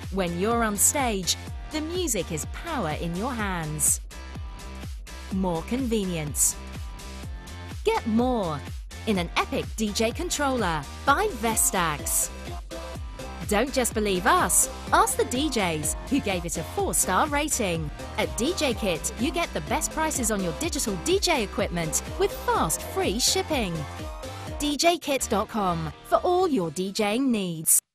When you're on stage, the music is power in your hands. More convenience. Get more in an epic DJ controller by Vestax. Don't just believe us, ask the DJs, who gave it a 4-star rating. At DJ Kit, you get the best prices on your digital DJ equipment with fast, free shipping. DJKit.com for all your DJing needs.